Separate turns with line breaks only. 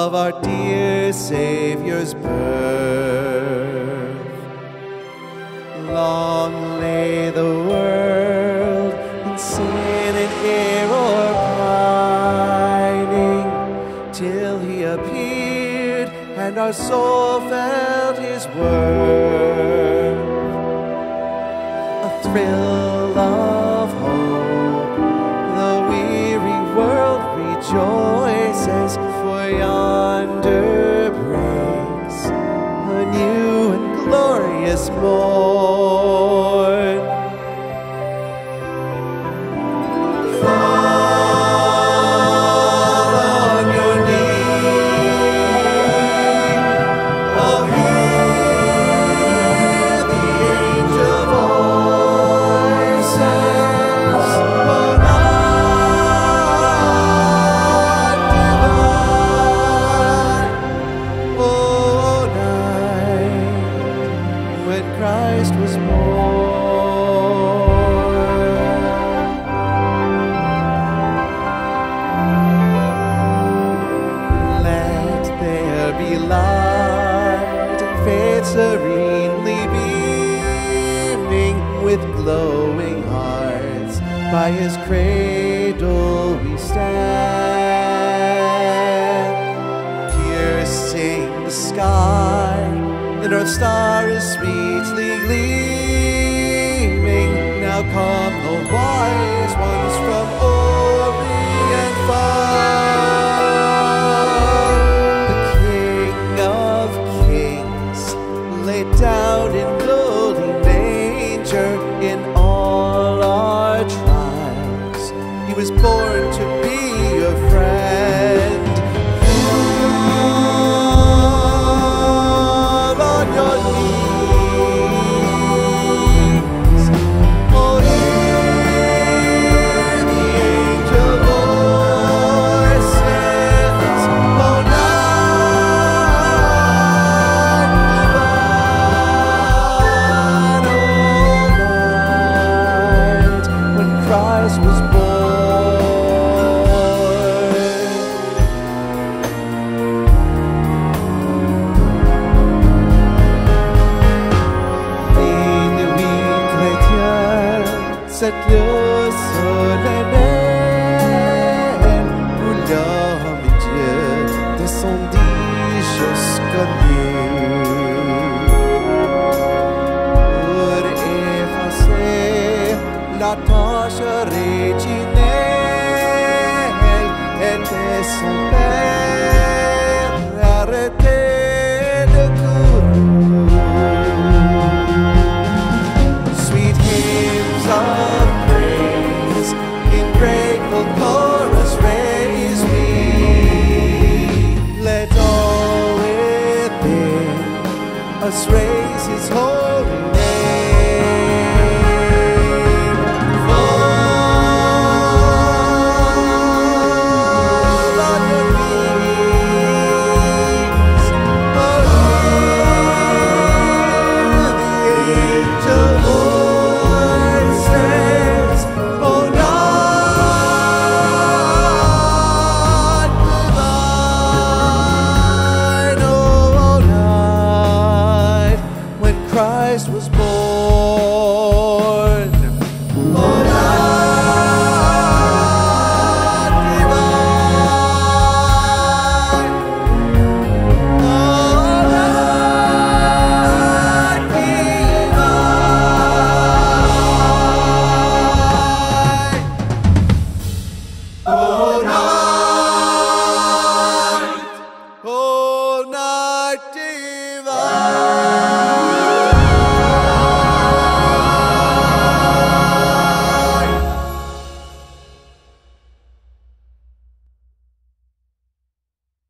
of our dear Savior's birth. Long lay the world in sin and error pining, till he appeared and our soul felt his worth. A thrill of hope, the weary world rejoices, for yonder breaks a new and glorious morn. Fall on your knees, oh, hear the angel voices, oh, night divine, oh, night when Christ was born. Let there be light and faith serenely beaming, with glowing hearts by his cradle we stand. Piercing the sky, the North Star is sweetly gleaming. Now come the wise ones from Orient far. The King of Kings laid down in lowly manger. In all our trials he was born to be a friend. Fall on your knees, oh, hear the angel voices, oh, night divine, oh, night when Christ was born. Cette lieu solennel où l'homme et Dieu descendit jusqu'au mieux pour effacer la tâche originelle, était son père arrêté de courir. Sweet hymns of praise in grateful chorus raise we. Let all within us raise his holy name. Fall on your knees, oh, hear the angel voices, oh, night divine, oh, night when Christ was born. Oh, night divine, oh, night divine, oh, night divine.